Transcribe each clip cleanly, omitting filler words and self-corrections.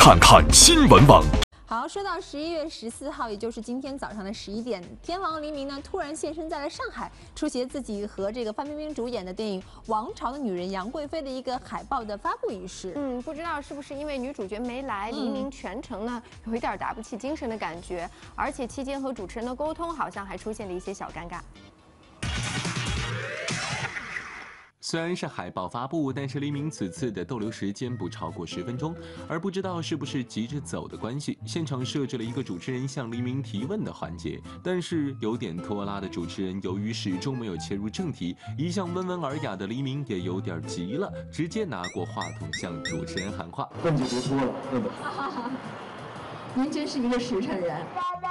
看看新闻网。 好，说到11月14号，也就是今天早上的11点，天王黎明呢突然现身在了上海，出席自己和这个范冰冰主演的电影《王朝的女人》杨贵妃的一个海报的发布仪式。 不知道是不是因为女主角没来，黎明全程呢有一点打不起精神的感觉，而且期间和主持人的沟通好像还出现了一些小尴尬。 虽然是海报发布，但是黎明此次的逗留时间不超过10分钟，而不知道是不是急着走的关系，现场设置了一个主持人向黎明提问的环节，但是有点拖拉的主持人由于始终没有切入正题，一向温文尔雅的黎明也有点急了，直接拿过话筒向主持人喊话：“ 问就别说了，问吧。” 您真是一个实诚人。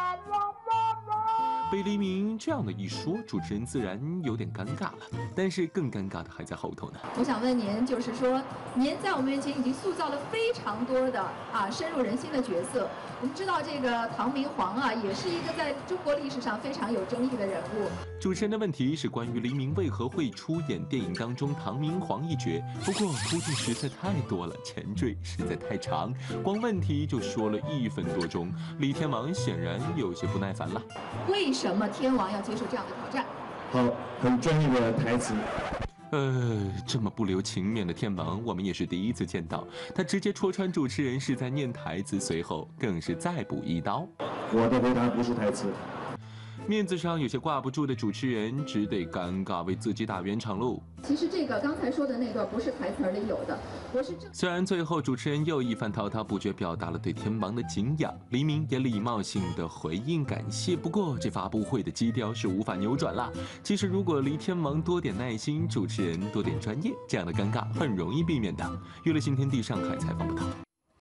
被黎明这样的一说，主持人自然有点尴尬了。但是更尴尬的还在后头呢。 我想问您，就是说，您在我们面前已经塑造了非常多的深入人心的角色。我们知道这个唐明皇也是一个在中国历史上非常有争议的人物。 主持人的问题是关于黎明为何会出演电影当中唐明皇一角，不过铺垫实在太多了，前缀实在太长，光问题就说了1分多钟。李天王显然有些不耐烦了。 为什么天王要接受这样的挑战？ 好，很专业的台词。 这么不留情面的天王，我们也是第一次见到。他直接戳穿主持人是在念台词，随后更是再补一刀。 我的回答不是台词。 面子上有些挂不住的主持人，只得尴尬为自己打圆场喽。 其实这个刚才说的那段不是台词里有的，我是虽然最后主持人又一番滔滔不绝，表达了对天王的敬仰，黎明也礼貌性的回应感谢。不过这发布会的基调是无法扭转啦。其实如果黎天王多点耐心，主持人多点专业，这样的尴尬很容易避免的。娱乐新天地上海采访报道。